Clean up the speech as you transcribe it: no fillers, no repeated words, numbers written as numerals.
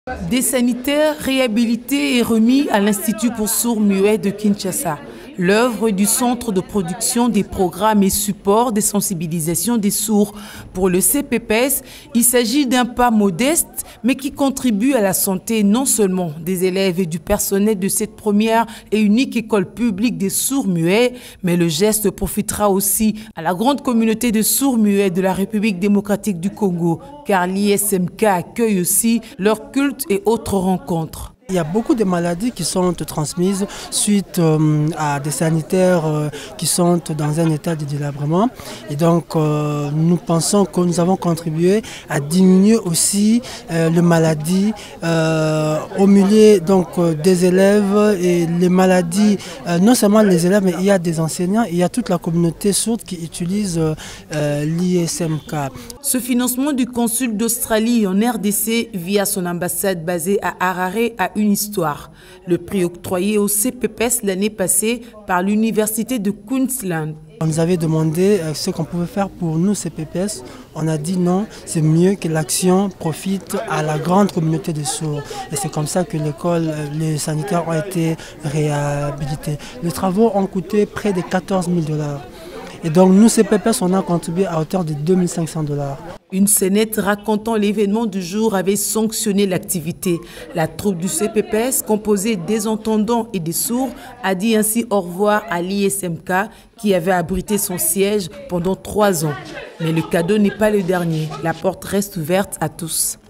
Des sanitaires réhabilités et remis à l'Institut pour sourds-muets de Kinshasa. L'œuvre du Centre de production des programmes et supports de sensibilisation des sourds. Pour le CPPS, il s'agit d'un pas modeste, mais qui contribue à la santé non seulement des élèves et du personnel de cette première et unique école publique des sourds-muets, mais le geste profitera aussi à la grande communauté de sourds-muets de la République démocratique du Congo, car l'ISMK accueille aussi leurs cultes et autres rencontres. Il y a beaucoup de maladies qui sont transmises suite à des sanitaires qui sont dans un état de délabrement. Et donc, nous pensons que nous avons contribué à diminuer aussi les maladies au milieu des élèves et les maladies, non seulement les élèves, mais il y a des enseignants, il y a toute la communauté sourde qui utilise l'ISMK. Ce financement du consul d'Australie en RDC via son ambassade basée à Harare a une histoire. Le prix octroyé au CPPS l'année passée par l'université de Queensland. On nous avait demandé ce qu'on pouvait faire pour nous, CPPS. On a dit non, c'est mieux que l'action profite à la grande communauté des sourds. Et c'est comme ça que l'école, les sanitaires ont été réhabilités. Les travaux ont coûté près de 14 000 $. Et donc nous, CPPS, on a contribué à hauteur de 2 500 $. Une scénette racontant l'événement du jour avait sanctionné l'activité. La troupe du CPPS, composée des entendants et des sourds, a dit ainsi au revoir à l'ISMK qui avait abrité son siège pendant 3 ans. Mais le cadeau n'est pas le dernier. La porte reste ouverte à tous.